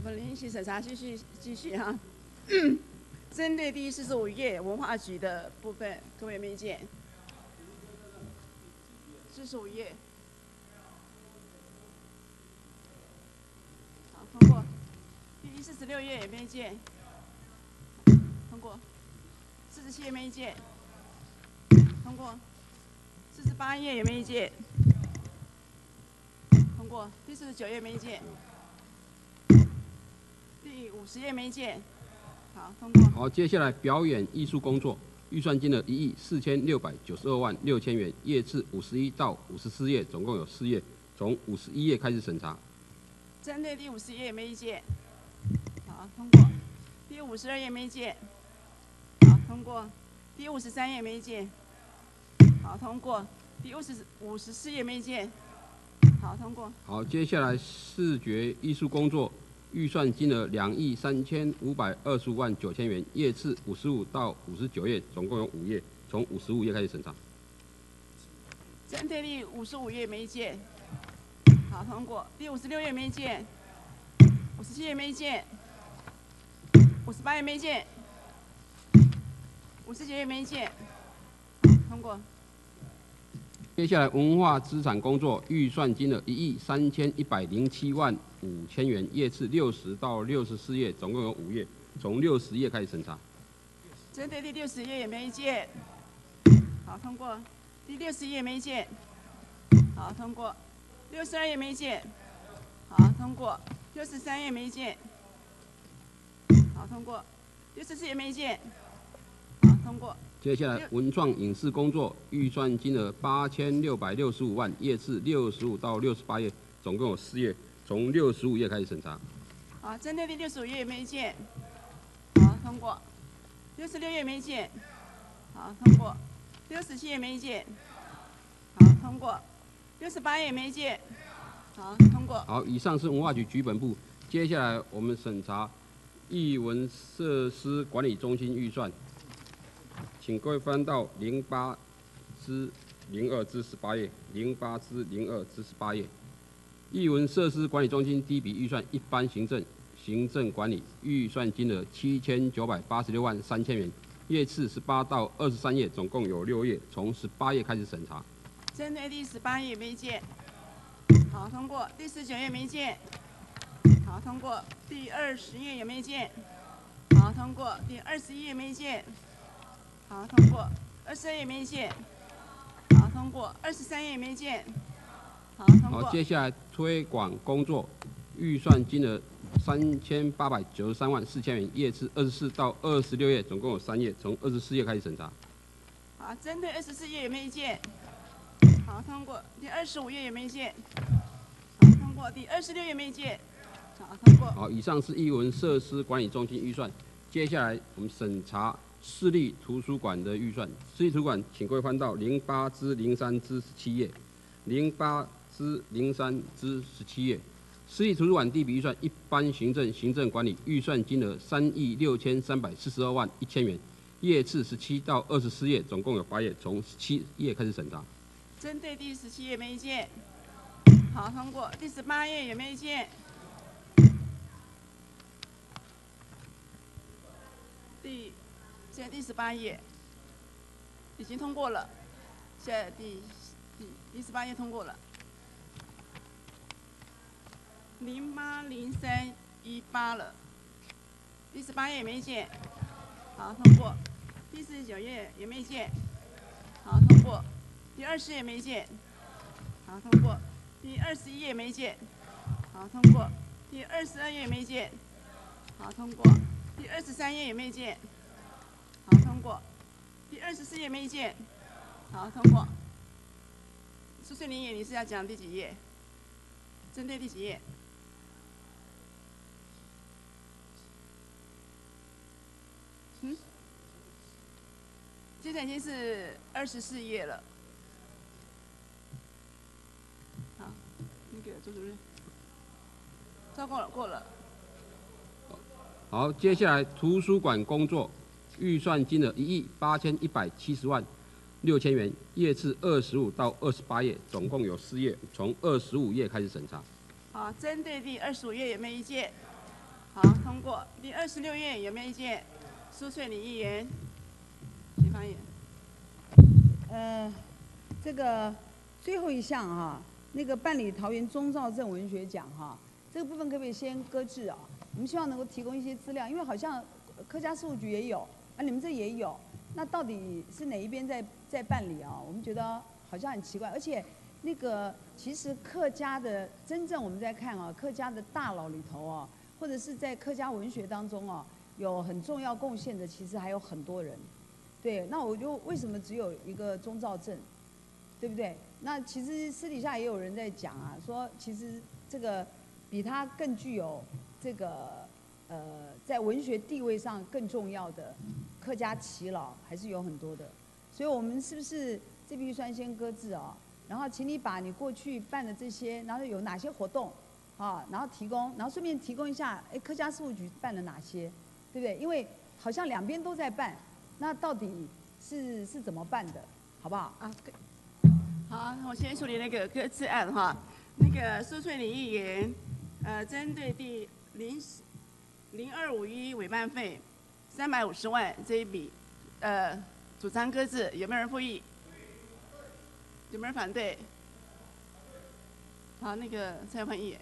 们连续审查继续哈。针对第45页文化局的部分，各位有没有意见？45页，好，通过。第46页有没有意见？通过。47页没意见，通过。48页有没有意见？通过。第49页没意见。第50页没意见。好，通过。 好，接下来表演艺术工作预算金额146926000元，页次51到54页，总共有4页，从51页开始审查。 针对第50页没意见。好，通过。第52页没意见。好，通过。第53页没意见。好，通过。第54页没意见。好，通过。 好，接下来视觉艺术工作预算金额23525.9万元，页次55到59页，总共有5页，从55页开始审查。 针对第55页没意见。好，通过。第56页没意见。57页没意见。58页没意见。59页没意见。通过。 接下来文化资产工作预算金额13107.5万元，页次60到64页，总共有5页，从60页开始审查。 针对第60页也没意见。好，通过。第60页没意见。好，通过。62页没意见。好，通过。63页没意见。好，通过。64页没意见。好，通过。 接下来文创影视工作预算金额8665万，页次65到68页，总共有4页，从65页开始审查。 好，针对第65页没意见。好，通过。66页没意见。好，通过。67页没意见。好，通过。68页没意见。好，通过。 好，以上是文化局局本部。接下来我们审查艺文设施管理中心预算，请各位翻到08至02至18页，08至02至18页。艺文设施管理中心第一笔预算一般行政管理预算金额7986.3万元，页次18到23页，总共有6页，从18页开始审查。 针对第18页没意见。好，通过。第19页没意见。好，通过。第20页有没意见？好，通过。第21页没意见。好，通过。22页没意见。好，通过。23页没意见。好，通过。 好，接下来推广工作预算金额3893.4万元，页次24到26页，总共有3页，从24页开始审查。 好，针对24页有没有意见？好，通过。第25页有没有意见？好，通过。第26页没有意见。好，通过。 好，以上是艺文设施管理中心预算。接下来我们审查市立图书馆的预算。市立图书馆，请各位翻到08至03至17页，08至03至17页。市立图书馆第一笔预算一般行政管理预算金额36342.1万元，页次17到24页，总共有8页，从17页开始审查。 针对第17页没意见。好，通过。第18页有没有意见？现在第18页已经通过了，现在第18页通过了。080318了，第18页也没意见。好，通过。第49页也没意见。好，通过。第20页没意见。好，通过。第21页没意见。好，通过。第22页没意见。好，通过。第23页也没意见。好，通过。第24页没意见。好，通过。苏翠玲你是要讲第几页？针对第几页？现在已经是24页了。好，那个周主任，过了。 好，接下来图书馆工作预算金额18170.6万元，页次25到28页，总共有4页，从25页开始审查。 好，针对第25页有没有意见？ 好，通过。第26页有没有意见？苏翠玲议员，请发言。 这个最后一项哈，那个办理桃园钟兆镇文学奖哈，这个部分可不可以先搁置啊？我们希望能够提供一些资料，因为好像客家事务局也有，啊，你们这也有，那到底是哪一边在办理啊？我们觉得好像很奇怪，而且那个其实客家的真正我们在看啊，客家的大佬里头啊，或者是在客家文学当中啊，有很重要贡献的，其实还有很多人。对，那我就为什么只有一个钟兆镇，对不对？那其实私底下也有人在讲啊，说其实这个比他更具有这个在文学地位上更重要的客家耆老还是有很多的，所以我们是不是这笔预算先搁置啊？然后请你把你过去办的这些，然后有哪些活动啊，然后提供，然后顺便提供一下，哎，客家事务局办了哪些，对不对？因为好像两边都在办。那到底是怎么办的，好不好？ 啊，好，我先处理那个搁置案哈。那个苏翠玲议员，针对第0251委办费350万这一笔，主张搁置，有没有人复议？有没有人反对？好，那个蔡焕议员。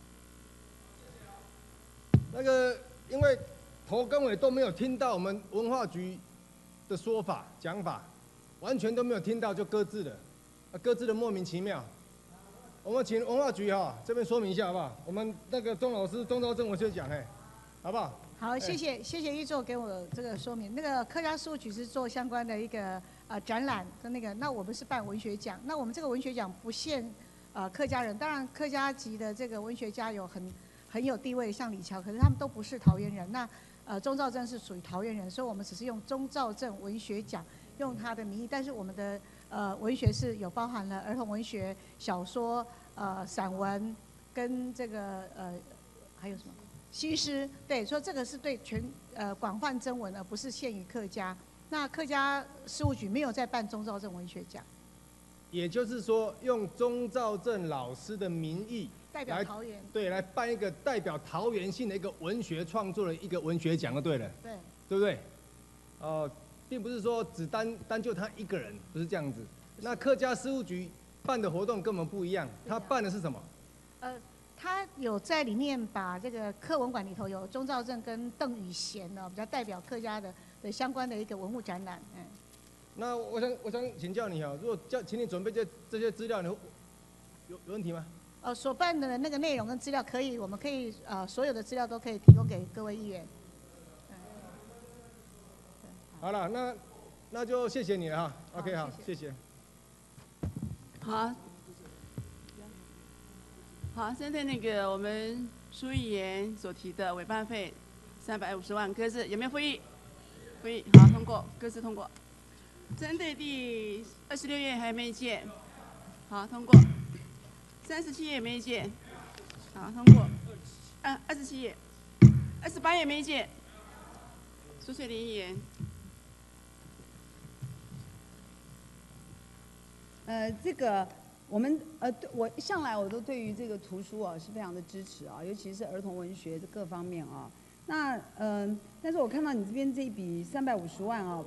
那个，因为头跟尾都没有听到我们文化局的说法讲法，完全都没有听到就搁置了，搁置的莫名其妙。我们请文化局这边说明一下好不好？我们那个钟老师钟兆镇文学奖好不好？ 好，谢谢玉座给我这个说明。那个客家事务局是做相关的一个展览跟那个，那我们是办文学奖，那我们这个文学奖不限客家人，当然客家籍的这个文学家有很有地位，像李乔，可是他们都不是桃园人。那钟兆镇是属于桃园人，所以我们只是用钟兆镇文学奖，用他的名义，但是我们的文学是有包含了儿童文学、小说、散文跟这个还有什么新诗，对，说这个是对广泛征文，而不是限于客家。那客家事务局没有在办钟兆镇文学奖， 也就是说，用钟兆镇老师的名义。 代表桃园， 对，来办一个代表桃园性的一个文学创作的一个文学奖就对了， 对不对？并不是说只单就他一个人，不是这样子。那客家事务局办的活动跟我们不一样，他办的是什么？ 他有在里面把这个课文馆里头有钟兆镇跟邓雨贤呢，比较代表客家的相关的一个文物展览。 那我想请教你如果请你准备这些资料，你有问题吗？ 所办的那个内容跟资料我们可以所有的资料都可以提供给各位议员。 好了，那就谢谢你了OK， 好，谢谢。 好，针对那个我们苏议员所提的委办费350万搁置，有没有复议？复议，好，通过，搁置通过。针对第26页还有没有意见？好，通过。37页没意见，好，通过。27页，28页没意见。苏翠玲议员。 这个我们我向来我都对于这个图书是非常的支持尤其是儿童文学这各方面那但是我看到你这边这一笔350万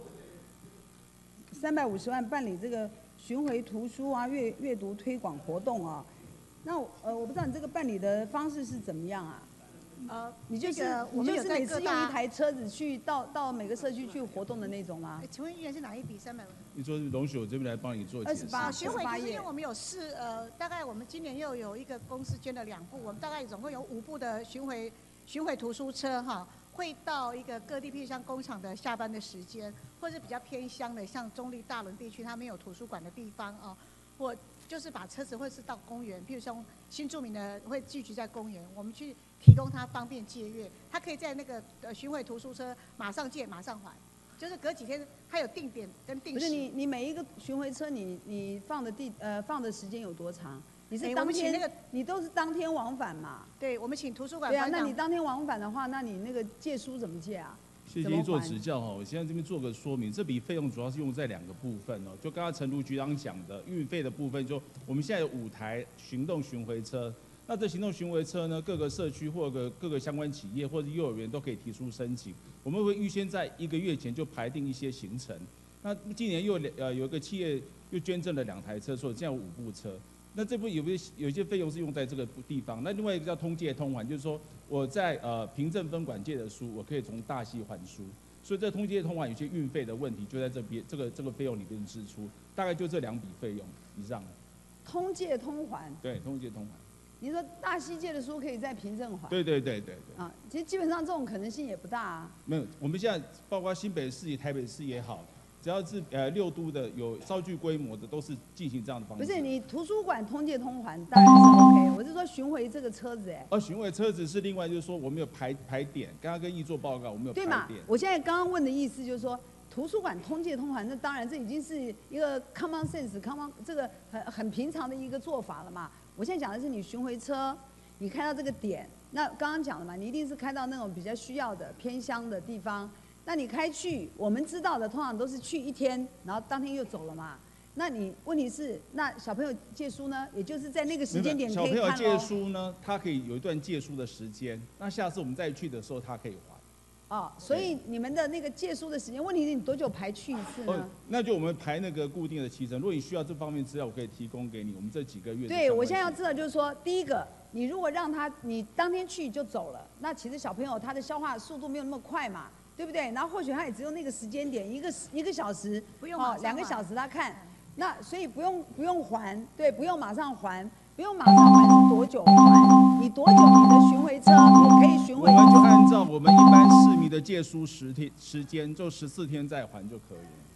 350万办理这个巡回图书阅读推广活动那我不知道你这个办理的方式是怎么样你就是每次用一台车子去到每个社区去活动的那种吗？ 请问议员是哪一笔300万？ 你说容许我这边来帮你做解释。 巡回图书，因为我们有大概我们今年又有一个公司捐了2部，我们大概总共有5部的巡回图书车会到一个各地，譬如像工厂的下班的时间，或是比较偏乡的，像中立大仑地区，它没有图书馆的地方或就是把车子或是到公园，譬如像新住民的会聚集在公园，我们去提供他方便借阅，他可以在那个巡回图书车马上借马上还，就是隔几天他有定点跟定时。 不是你每一个巡回车你放的时间有多长？你是当天你都是当天往返嘛？ 对，我们请图书馆。 对啊，那你当天往返的话，那你那个借书怎么借啊？ 谢谢做指教我现在这边做个说明，这笔费用主要是用在2个部分就刚刚陈如局长讲的运费的部分，就我们现在有5台行动巡回车， 那这行动巡回车呢，各个社区或者各个相关企业或者幼儿园都可以提出申请，我们会预先在1个月前就排定一些行程。那今年又有一个企业又捐赠了2台车，所以现在有5部车。那这部有一些费用是用在这个地方。那另外一个叫通借通还，就是说我在平镇分管借的书，我可以从大溪还书。所以这通借通还有些运费的问题，就在这边这个费用里边支出，大概就这2笔费用以上。 通借通还。 对，通借通还。 你说大溪借的书可以在凭证还？ 对。 啊，其实基本上这种可能性也不大啊。 没有，我们现在包括新北市、台北市也好，只要是6都的有稍具规模的，都是进行这样的方式。 不是你图书馆通借通还当然是 OK， 我是说巡回这个车子哎。 巡回车子是另外，就是说我们有排点，刚刚跟议座报告，我们有排点。 对嘛？我现在刚刚问的意思就是说，图书馆通借通还，那当然这已经是一个 common sense， 这个很平常的一个做法了嘛。我现在讲的是你巡回车，你开到这个点，那刚刚讲了嘛，你一定是开到那种比较需要的偏乡的地方。那你开去，我们知道的通常都是去1天，然后当天又走了嘛。那你问题是，那小朋友借书呢，也就是在那个时间点可以看咯。 小朋友借书呢，他可以有一段借书的时间，那下次我们再去的时候，他可以还。 哦，所以你们的那个借书的时间，问题是你多久排去一次呢？ 那就我们排那个固定的期程。如果你需要这方面资料，我可以提供给你。我们这几个月。 对，我现在要知道就是说，第一个，你如果让他你当天去就走了，那其实小朋友他的消化速度没有那么快嘛，对不对？然后或许他也只有那个时间点，一个小时， 不用 2个小时他看，那所以不用还，对，不用马上还。不用马上还是多久还？你多久你的巡回车也可以巡回？ 我们就按照我们一般市民的借书时间，就14天再还就可以了。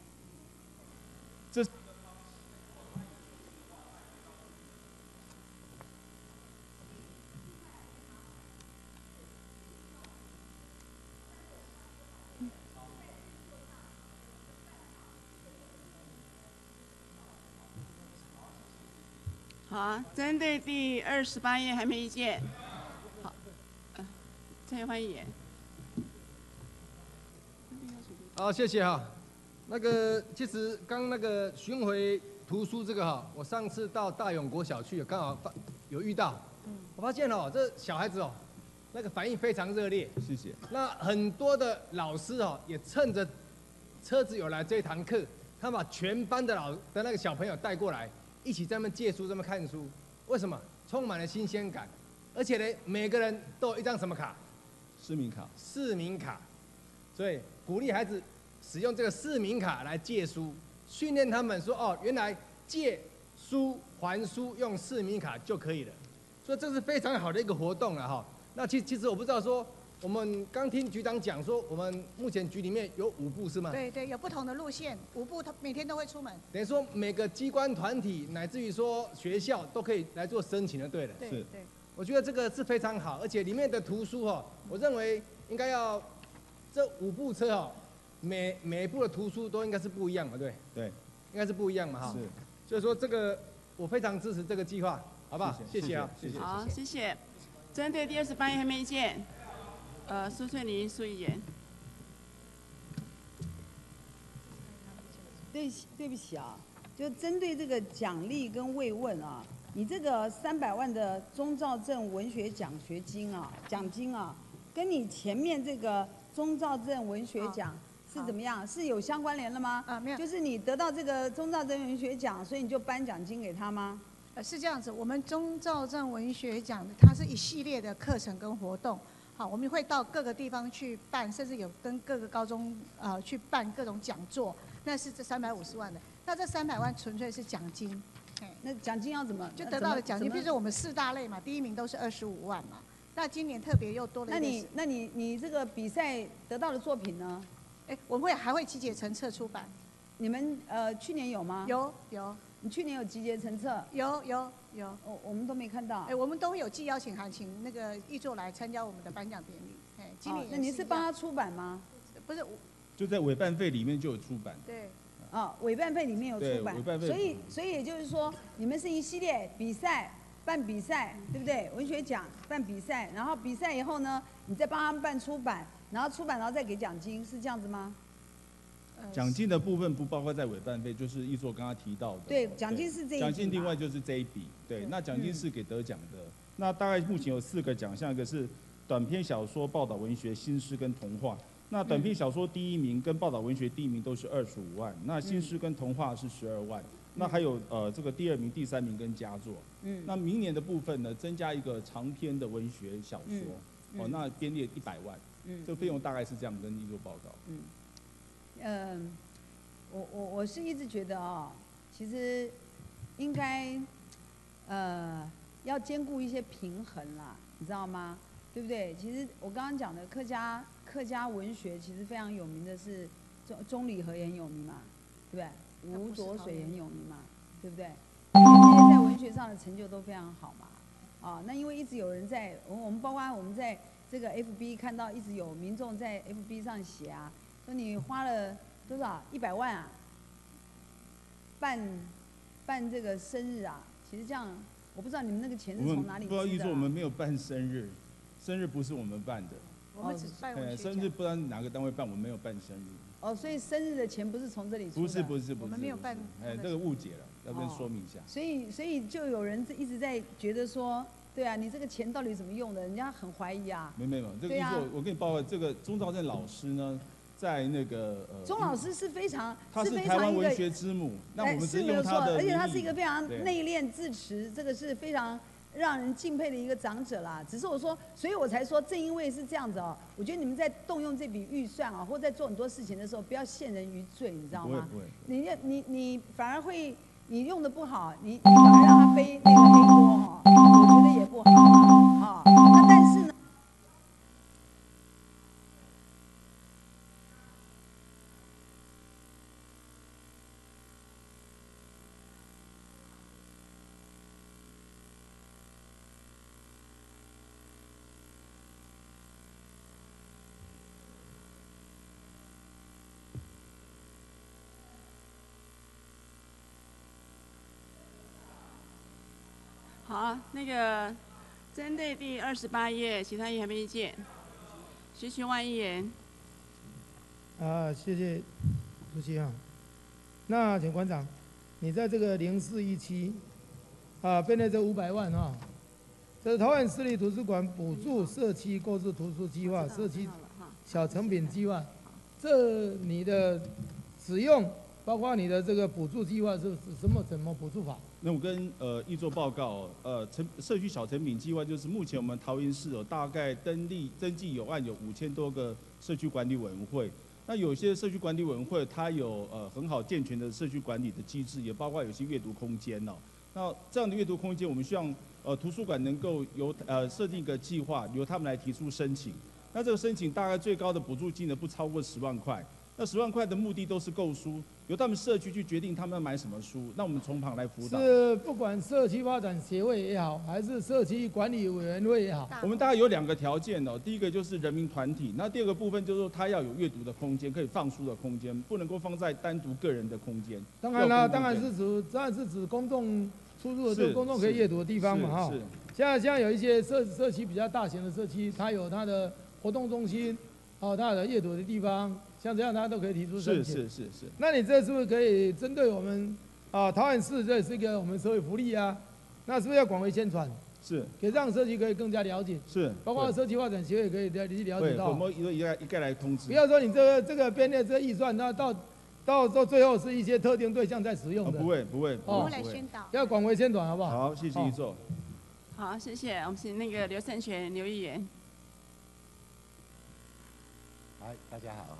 这好啊，针对第28页还没意见。好，蔡焕议员。 好，谢谢哈。那个其实刚那个巡回图书这个哈，我上次到大勇国小去，刚好有遇到，我发现哦，这小孩子哦，那个反应非常热烈。 谢谢。 那很多的老师哦，也趁着车子有来这一堂课，他把全班的那个小朋友带过来。一起在那边借书，在那边看书，为什么？充满了新鲜感，而且呢，每个人都有一张什么卡？ 市民卡。 市民卡，所以鼓励孩子使用这个市民卡来借书，训练他们说哦，原来借书还书用市民卡就可以了，所以这是非常好的一个活动了哈。那其实我不知道说。我们刚听局长讲说，我们目前局里面有5部是吗？ 对，有不同的路线，5部他每天都会出门。 等于说每个机关团体乃至于说学校都可以来做申请的，对了。 对。 我觉得这个是非常好，而且里面的图书哈，我认为应该要这5部车哈，每一部的图书都应该是不一样的，对。 对。 应该是不一样嘛哈。 是。 所以说这个我非常支持这个计划，好不好？谢谢啊，谢谢。 好，谢谢。针对第28页还没意见。苏翠玲苏议员， 对不起啊，就针对这个奖励跟慰问啊，你这个300万的钟肇政文学奖金啊，跟你前面这个钟肇政文学奖是怎么样？是有相关联的吗？ 没有。 就是你得到这个钟肇政文学奖，所以你就颁奖金给他吗？ 是这样子，我们钟肇政文学奖它是一系列的课程跟活动。好，我们会到各个地方去办，甚至有跟各个高中去办各种讲座，那是这350万的。那这300万纯粹是奖金， 那奖金要怎么？ 就得到的奖金，比如说我们4大类嘛，第1名都是25万嘛。那今年特别又多了一个。 那你这个比赛得到的作品呢？ 我们还会集结成册出版。 你们去年有吗？ 有。 你去年有集结成册？ 有。 我们都没看到。 我们都有寄邀请函，请那个议座来参加我们的颁奖典礼。今年那你是帮他出版吗？ 不是， 就在委办费里面就有出版。 对。 委办费里面有出版。 委办费。 所以也就是说，你们是一系列比赛，办比赛，对不对？文学奖办比赛，然后比赛以后呢，你再帮他们办出版，然后出版然后再给奖金，是这样子吗？ 奖金的部分不包括在委办费，就是议座刚刚提到的。 对，奖金是这一笔。 奖金另外就是这一笔，对，那奖金是给得奖的那大概目前有4个奖项，一个是短篇小说、报道文学、新诗跟童话。那短篇小说第1名跟报道文学第1名都是25万，那新诗跟童话是12万。那还有这个第2名、第3名跟佳作。那明年的部分呢，增加一个长篇的文学小说，那编列100万。这个费用大概是这样跟议座报告。 我是一直觉得其实应该要兼顾一些平衡啦，你知道吗？对不对？其实我刚刚讲的客家文学其实非常有名的是钟理和也很有名嘛，对不对？吴浊水也很有名嘛，对不对？这些在文学上的成就都非常好嘛。那因为一直有人在我们包括我们在这个 FB 看到一直有民众在 FB 上写说你花了多少100万办这个生日其实这样我不知道你们那个钱是从哪里不好意思，我们没有办生日，生日不是我们办的。 我们只办文学奖。 生日不知道哪个单位办，我们没有办生日。 所以生日的钱不是从这里出的。 不是， 我们没有办。 这个误解了，要跟说明一下。 所以就有人一直在觉得说，对啊，你这个钱到底怎么用的？人家很怀疑没有，这个意思我跟你报告，这个钟兆政老师呢，在那个钟老师是非常， 他是台湾文学之母，那我们只用他的， 而且他是一个非常内敛自持，这个是非常让人敬佩的一个长者啦。只是我说，所以我才说，正因为是这样子我觉得你们在动用这笔预算或在做很多事情的时候，不要陷人于罪，你知道吗？ 不会。 你反而会，你用的不好，你反而让他背那个黑锅我觉得也不好那但是呢？ 好，那个针对第28页，其他议员还没意见。徐群万议员。 谢谢主席那请馆长，你在这个0417编列这500万这是桃园市立图书馆补助社区购置图书计划、社区小成品计划，这你的使用，包括你的这个补助计划是怎么补助法？ 那我跟议座报告社区小成品计划就是目前我们桃园市大概登记有案有5000多个社区管理委员会。那有些社区管理委员会它有很好健全的社区管理的机制，也包括有些阅读空间那这样的阅读空间，我们希望图书馆能够由设定一个计划，由他们来提出申请。那这个申请大概最高的补助金呢不超过10万块。那10万块的目的都是购书，由他们社区去决定他们要买什么书，那我们从旁来辅导。 是不管社区发展协会也好，还是社区管理委员会也好， 我们大概有2个条件第一个就是人民团体，那第二个部分就是说他要有阅读的空间，可以放书的空间，不能够放在单独个人的空间。 当然啦，当然是指公众出入的，就公众可以阅读的地方嘛是。 现在有一些社区比较大型的社区，它有它的活动中心，它有阅读的地方。像这样，他都可以提出申请。 是。 那你这是不是可以针对我们桃园市，这也是一个我们社会福利那是不是要广为宣传？ 是， 可以让社区可以更加了解。 是， 包括社区发展协会可以了解到。 我们一概来通知。 不要说你这个编列这个预算，那到最后是一些特定对象在使用的。 不会。 我们来宣导。 要广为宣传，好不好？ 好，谢谢议座。 好，谢谢。我们请那个刘胜全刘议员。 大家好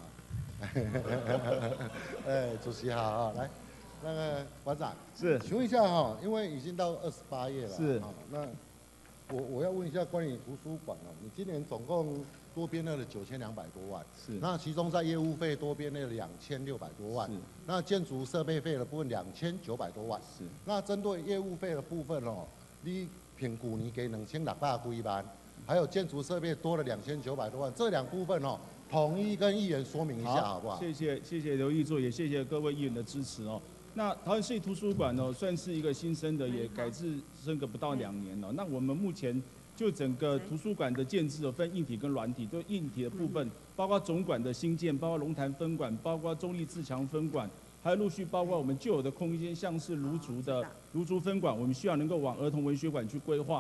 主席好来，那个馆长是， 请问一下因为已经到28页了， 是， 那我要问一下关于图书馆你今年总共多编列了9200多万， 是， 那其中在业务费多编列了2600多万， 是， 那建筑设备费的部分2900多万， 是， 那针对业务费的部分你评估你给2600几万，还有建筑设备多了2900多万，这2部分统一跟议员说明一下好不好？ 谢谢刘议座，也谢谢各位议员的支持那桃园市立图书馆算是一个新生的，也改制升格不到2年那我们目前就整个图书馆的建制分硬体跟软体，就硬体的部分，包括总馆的新建，包括龙潭分馆，包括中立自强分馆，还有陆续包括我们旧有的空间，像是芦竹分馆，我们需要能够往儿童文学馆去规划。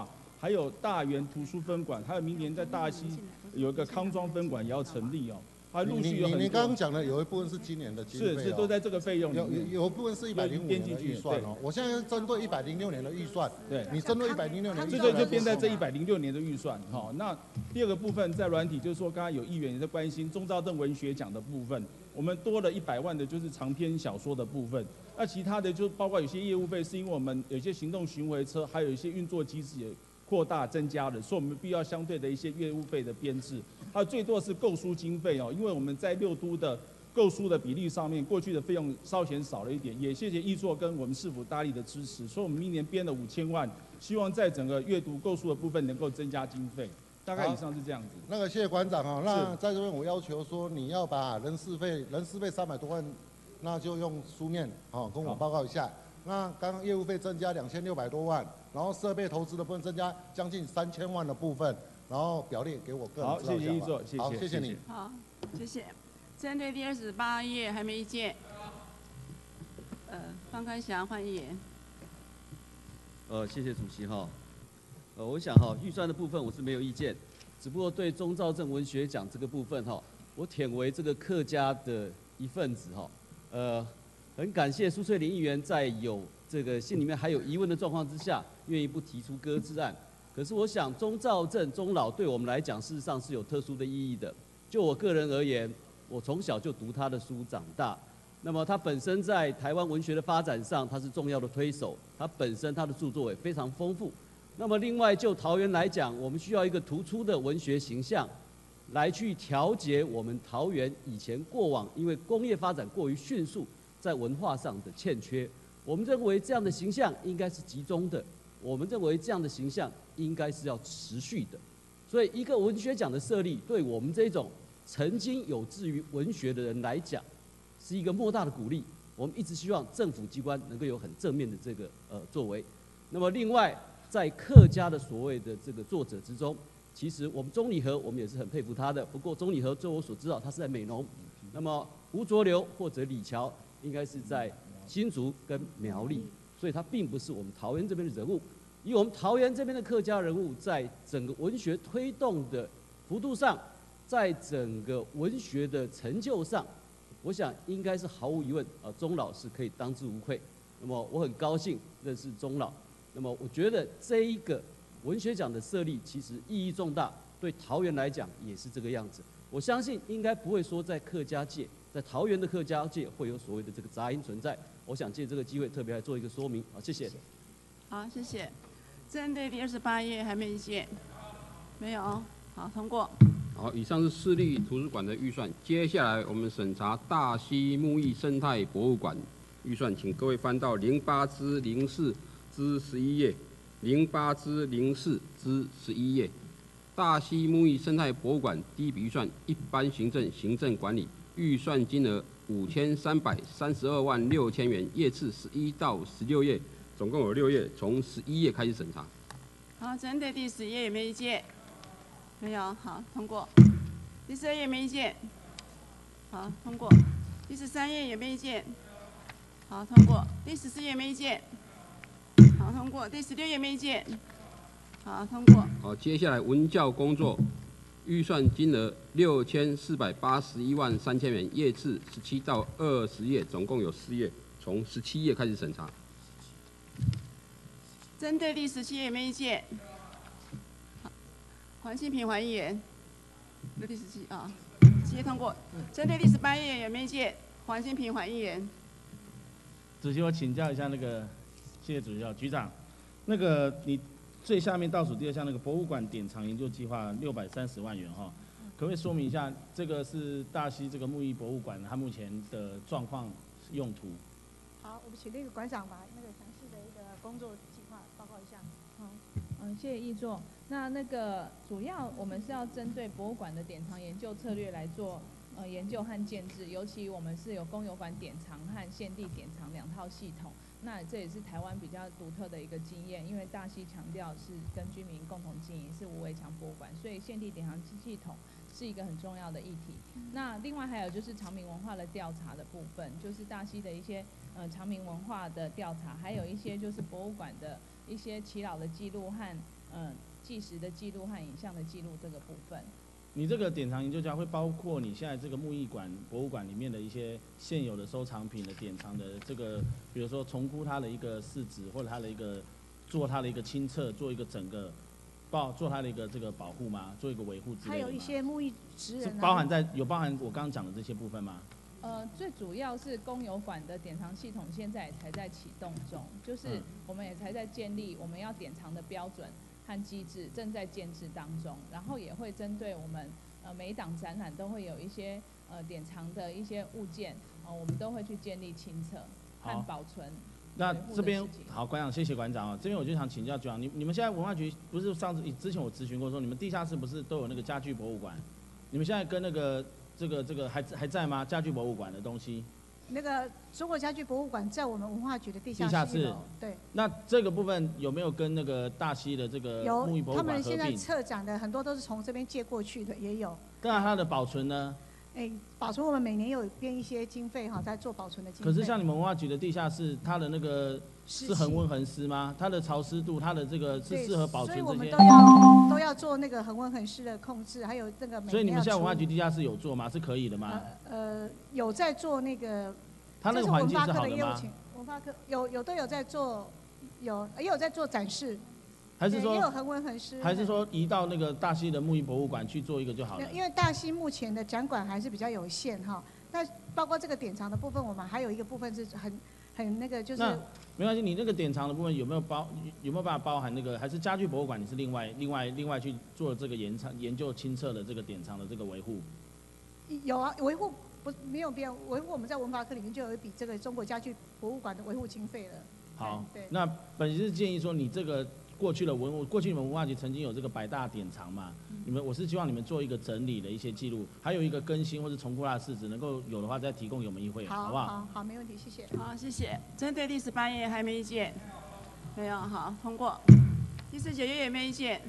还有大园图书分馆，还有明年在大溪有一个康庄分馆也要成立哦。还陆续有很多。 你刚刚讲的有一部分是今年的经费是都在这个费用里面。 有一部分是105年的预算哦。我现在是针对106年的预算。 对。 你针对106年的预算。 这个就编在这106年的预算。好，那第二个部分在软体，就是说刚刚有议员也在关心钟肇政文学奖的部分，我们多了100万的就是长篇小说的部分。那其他的就包括有些业务费，是因为我们有些行动巡回车，还有一些运作机制也扩大增加了，所以我们必要相对的一些业务费的编制。还有最多是购书经费哦，因为我们在6都的购书的比例上面，过去的费用稍显少了一点，也谢谢议座跟我们市府大力的支持，所以我们明年编了5000万，希望在整个阅读购书的部分能够增加经费。大概以上是这样子。 那个谢谢馆长哦，那在这边我要求说，你要把人事费300多万，那就用书面哦跟我报告一下。那刚刚业务费增加2600多万，然后设备投资的部分增加将近3000万的部分，然后表列给我个人知道一下。好，谢谢议座，谢谢。好，谢谢你。 好，谢谢。针对第28页还没意见。方开祥换议员。 谢谢主席哈。我想哈，预算的部分我是没有意见，只不过对钟肇政文学奖这个部分哈，我忝为这个客家的一份子哈，很感谢苏翠玲议员在有这个心里面还有疑问的状况之下，愿意不提出搁置案。可是我想钟肇政钟老对我们来讲，事实上是有特殊的意义的。就我个人而言，我从小就读他的书长大。那么他本身在台湾文学的发展上，他是重要的推手。他本身他的著作也非常丰富。那么另外就桃园来讲，我们需要一个突出的文学形象，来去调节我们桃园以前过往因为工业发展过于迅速，在文化上的欠缺。我们认为这样的形象应该是集中的，我们认为这样的形象应该是要持续的。所以一个文学奖的设立，对我们这种曾经有志于文学的人来讲，是一个莫大的鼓励。我们一直希望政府机关能够有很正面的这个作为。那么另外，在客家的所谓的这个作者之中，其实我们钟理和我们也是很佩服他的。不过钟理和，据我所知道，他是在美浓。那么吴浊流或者李乔，应该是在新竹跟苗栗，所以他并不是我们桃园这边的人物。以我们桃园这边的客家人物，在整个文学推动的幅度上，在整个文学的成就上，我想应该是毫无疑问，钟老是可以当之无愧。那么我很高兴认识钟老。那么我觉得这一个文学奖的设立其实意义重大，对桃园来讲也是这个样子。我相信应该不会说在客家界，在桃园的客家界会有所谓的这个杂音存在。我想借这个机会特别来做一个说明。好，谢谢。 好，谢谢。针对第28页还没意见？没有。好，通过。 好，以上是市立图书馆的预算。接下来我们审查大溪木艺生态博物馆预算，请各位翻到08之04之11页，08之04之11页。大溪木艺生态博物馆第一笔预算一般行政管理预算金额5332万6千元，页次11到16页，总共有6页，从11页开始审查。 好，针对第10页有没有意见？没有，好，通过。第12页没意见，好，通过。第13页有没有意见？好，通过。第14页没意见，好，通过。第16页没意见，好，通过。 好，接下来文教工作预算金额6481万3千元，页次17到20页，总共有4页，从17页开始审查。 针对第17页有没有意见？黄信平议员，那第17啊，17页通过。针对第18页有没有意见？黄信平议员。 主席，我请教一下那个，谢谢主席局长，那个你最下面倒数第2项那个博物馆典藏研究计划630万元哈，可不可以说明一下这个是大溪这个木艺博物馆它目前的状况用途？ 好，我们请那个馆长把那个详细的一个工作计划报告一下。 好，谢谢议座。那个主要我们是要针对博物馆的典藏研究策略来做研究和建制，尤其我们是有公有馆典藏和现地典藏2套系统。那这也是台湾比较独特的一个经验，因为大溪强调是跟居民共同经营，是无围墙博物馆，所以现地典藏系统是一个很重要的议题。那另外还有就是常民文化的调查的部分，就是大溪的一些常民文化的调查，还有一些就是博物馆的一些耆老的记录和计时的记录和影像的记录这个部分。 你这个典藏研究家会包括你现在这个木艺馆、博物馆里面的一些现有的收藏品的典藏的这个，比如说重估它的一个市值，或者它的一个做它的一个清册，做一个整个做它的一个这个保护吗？做一个维护之类的吗？ 还有一些木艺职人、 是包含我刚刚讲的这些部分吗？ 最主要是公有馆的典藏系统现在也才在启动中，就是我们也才在建立我们要典藏的标准和机制，正在建制当中。然后也会针对我们每一档展览都会有一些典藏的一些物件，我们都会去建立清册和保存。 那这边好，馆长，谢谢馆长啊。这边我就想请教局长，你们现在文化局不是之前我咨询过说，你们地下室不是都有那个家具博物馆？你们现在跟那个这个还在吗？家具博物馆的东西？ 那个中国家具博物馆在我们文化局的地下室。对。 那这个部分有没有跟那个大溪的这个木艺博物馆合并？ 他们现在策展的很多都是从这边借过去的，也有。 那它的保存呢？ 保存我们每年有编一些经费在做保存的经费。 可是像你们文化局的地下室，它的那个是恒温恒湿吗？它的潮湿度，它的这个是适合保存这些？ 所以我们都要做那个恒温恒湿的控制，还有那个每年。 所以你们现在文化局地下室有做吗？是可以的吗？ 有在做那个。 它那个环境是好的吗？ 文化科都有在做，也有在做展示。 还是说也有恒温恒湿？ 还是说移到那个大溪的木艺博物馆去做一个就好了？ 因为大溪目前的展馆还是比较有限哈。那包括这个典藏的部分，我们还有一个部分是很那个就是。 那没关系，你那个典藏的部分有没有办法包含那个？还是家具博物馆你是另外去做这个研究清册的这个典藏的这个维护？ 有啊，维护没有变，维护我们在文化科里面就有一笔这个中国家具博物馆的维护经费了。 好，那本是建议说你这个。过去你们文化局曾经有这个100大典藏嘛？我是希望你们做一个整理的一些记录，还有一个更新或是重估它的市值，能够有的话再提供给我们议会，好不好？ 好，没问题，谢谢。 好，谢谢。针对第18页还没意见？没有，好，通过。第19页也没意见。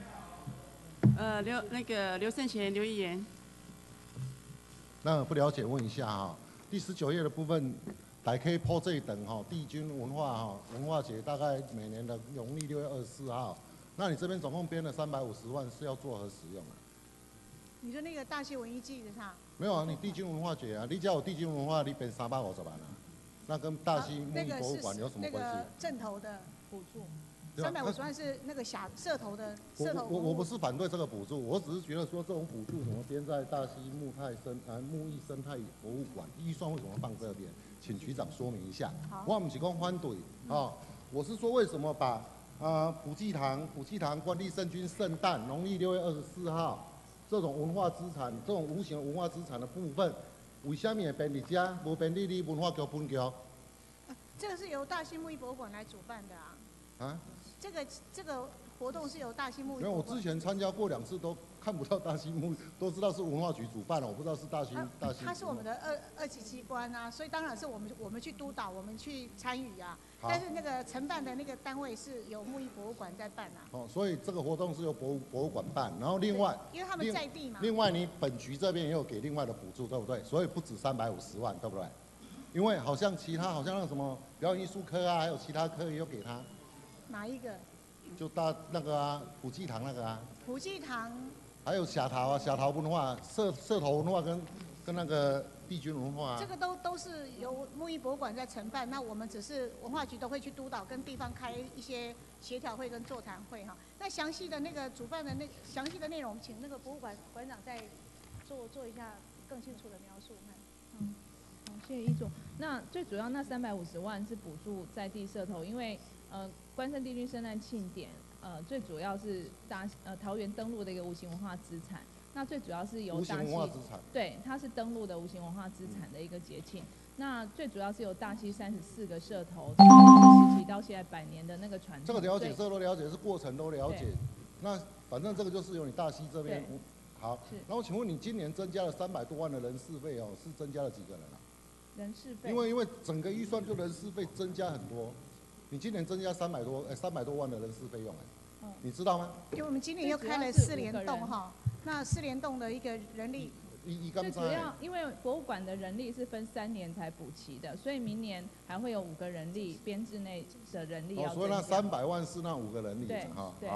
刘胜贤刘议员。 那不了解问一下哈，第19页的部分。来可以破这一等哈，帝君文化节大概每年的农历6月24号，那你这边总共编了350万，是要做何使用啊？ 你说那个大溪文艺季的啥？ 没有啊，你帝君文化节啊，你叫我帝君文化，你编350万啊，那跟大溪木艺博物馆有什么关系？ 那个是镇头的补助。350万是那个社头的社头。 我不是反对这个补助，我只是觉得说这种补助怎么编在大溪木艺生态博物馆，预算为什么放这边？请局长说明一下。我不是讲反对我是说为什么把普济堂官立圣君圣诞农历6月24号这种文化资产，这种无形文化资产的部分，为什么会编伫这，无编伫你文化局分局？ 这个是由大溪木艺博物馆来主办的啊。这个活动是由大溪木艺。因为我之前参加过2次，都看不到大溪木，都知道是文化局主办了，我不知道是大溪。 它是我们的二级机关啊，所以当然是我们去督导，我们去参与啊。但是那个承办的那个单位是由木艺博物馆在办啊。 所以这个活动是由博物馆办，然后另外， 因为他们在地嘛。 另外你本局这边也有给另外的补助，对不对？所以不止350万，对不对？因为好像那个什么表演艺术科啊，还有其他科也有给他。 哪一个？ 就那个普济堂那个啊。 普济堂。 还有霞桃文化、社头文化跟那个帝君文化。 这个都是由木艺博物馆在承办，那我们只是文化局都会去督导，跟地方开一些协调会跟座谈会哈。那详细的那个主办的详细的内容，请那个博物馆馆长再做一下更清楚的描述。 好，谢谢议座。那最主要那350万是补助在地社头，因为关圣帝君圣诞庆典，最主要是桃园登陆的一个无形文化资产。那最主要是由大溪，对，它是登陆的无形文化资产的一个节庆。那最主要是由大溪34个社头，从历史时期到现在100年的那个传统。 这个了解，这个都了解，是过程都了解。那反正这个就是由你大溪这边。好，然后请问你今年增加了300多万的人事费哦，是增加了几个人啊？ 人事费。 因为整个预算就人事费增加很多，你今年增加300多万的人事费用你知道吗？ 因为我们今年又开了4联动哈，那4联动的一个人力。 最主要因为博物馆的人力是分3年才补齐的，所以明年还会有5个人力编制内的人力要增加。 所以那300万是那5个人力哈。好，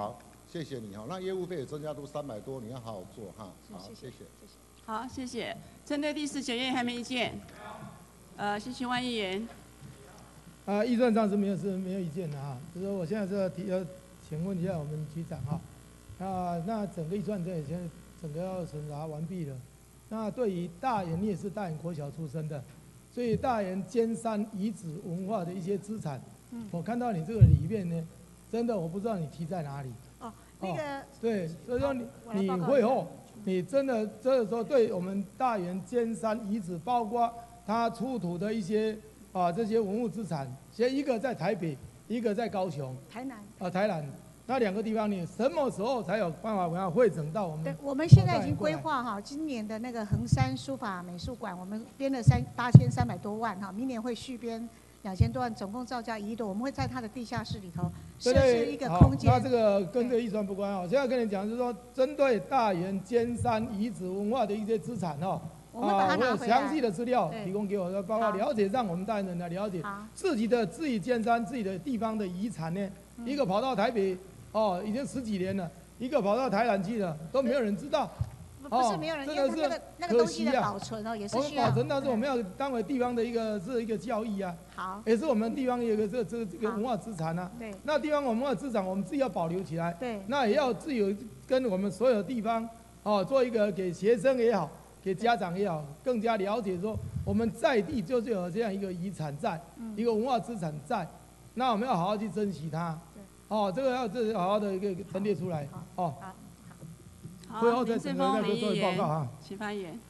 谢谢你哈。那业务费也增加都300多，你要好好做哈。好，谢谢。 好，谢谢。针对第19页还没意见？谢谢万议员。 预算上是没有意见的哈，就是说我现在是要请问一下我们局长哈，那整个预算这现在整个要审查完毕了。那对于大园，你也是大园国小出身的，所以大园尖山遗址文化的一些资产，我看到你这个里面呢，真的我不知道你提在哪里。 哦，那个。 对，所以说你会后，你真的这个时候对我们大园尖山遗址，包括它出土的一些这些文物资产，先一个在台北，一个在高雄。 台南。 台南。那2个地方，你什么时候才有办法把它汇整到我们？ 对，我们现在已经规划哈，今年的那个衡山书法美术馆，我们编了8300多万哈，明年会续编2000多万，总共造价1亿多。我们会在它的地下室里头设置一个空间。 那这个跟这个预算不关哦。现在跟你讲，就是说针对大园尖山遗址文化的一些资产哦。 我们把它拿我有回来。 详细的资料提供给我，包括了解，让我们大人来了解自己尖山自己的地方的遗产呢。一个跑到台北。已经10几年了，一个跑到台南去了，都没有人知道。 不是没有人，因为那个东西的保存也是需要。 保存，但是我们要当为地方的一个教育啊。好。也是我们地方有一个这个文化资产啊。对。那地方文化资产，我们自己要保留起来。对。那也要自己跟我们所有地方做一个给学生也好，给家长也好，更加了解说我们在地就是有这样一个遗产在，一个文化资产在，那我们要好好去珍惜它。这个要好好的一个陈列出来。好，会后再整个再做报告哈。 请发言。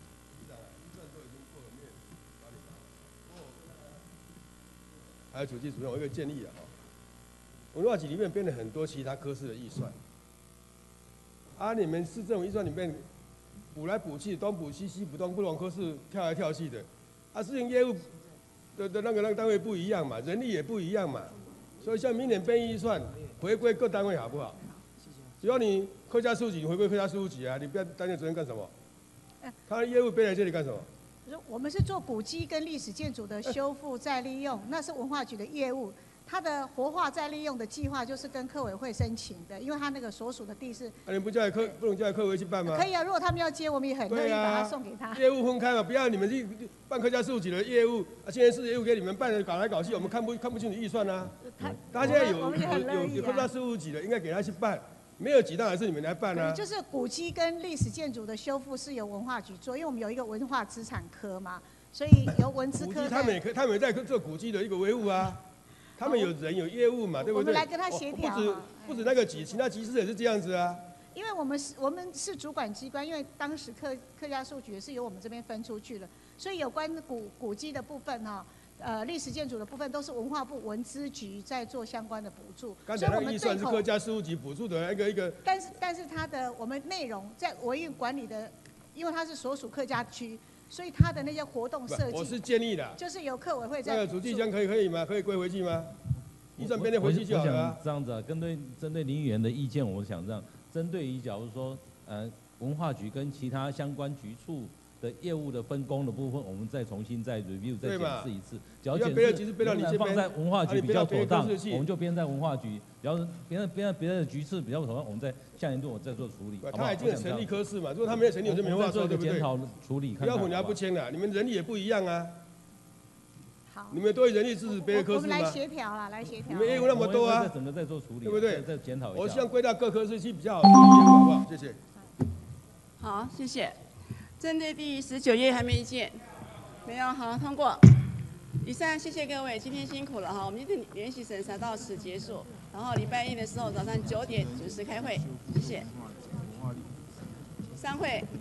还有主计主任，我有一个建议啊，文化局里面编了很多其他科室的预算，你们市政府预算里面补来补去，东补西，西补东，不同科室跳来跳去的，事情业务的那个单位不一样嘛，人力也不一样嘛，所以像明年编预算。回归各单位好不好？只要你客家事务局，你回归客家事务局啊，你不要担任责任干什么？他的业务编来这里干什么？ 我们是做古迹跟历史建筑的修复再利用，那是文化局的业务。它的活化再利用的计划就是跟客委会申请的，因为它那个所属的地是。 你不能叫客委会去办吗？ 可以啊，如果他们要接，我们也很乐意把它送给他。 业务分开嘛，不要你们去办客家事务局的业务，现在是业务给你们办的，搞来搞去，我们看不清楚预算啊。他现在有客家事务局的，应该给他去办，没有几当然是你们来办啊。 就是古迹跟历史建筑的修复是由文化局做，因为我们有一个文化资产科嘛，所以由文资科。 他们也在做古迹的一个维护啊。他们有人有业务嘛，对不对？ 我们来跟他协调。 不止那个局，其他局室也是这样子啊。 因为我们是主管机关，因为当时客家事务局也是由我们这边分出去了，所以有关古迹的部分历史建筑的部分都是文化部文资局在做相关的补助。 刚才那个预算是客家事务局补助的一个。 但是它的我们内容在维运管理的，因为它是所属客家区。所以他的那些活动设计， 我是建议的， 就是由客委会在。 那个主计箱可以吗？可以归回去吗？预算编列回去就好了。 我想这样子啊，针对林议员的意见，我想这样，针对于假如说文化局跟其他相关局处的业务的分工的部分，我们再重新再 review 再检视一次。只要检视放在文化局比较妥当，我们就编在文化局；只要是别的局次比较妥当，我们在下年度我再做处理。 他已经有成立科室嘛，如果他没有成立，我就没话说，对不对？ 检讨处理， 不要混淆不清了，你们人力也不一样啊。 好。 你们多人力支持别的科室吗？ 我们来协调啦，来协调。 你们业务那么多啊， 整个再做处理， 对不对？ 再检讨一下。 我希望归到各科室去比较好，好不好？谢谢。 好，谢谢。针对第19页还没意见，没有，好，通过。以上，谢谢各位，今天辛苦了哈，我们今天连续审查到此结束，然后礼拜一的时候早上9点准时开会，谢谢。散会。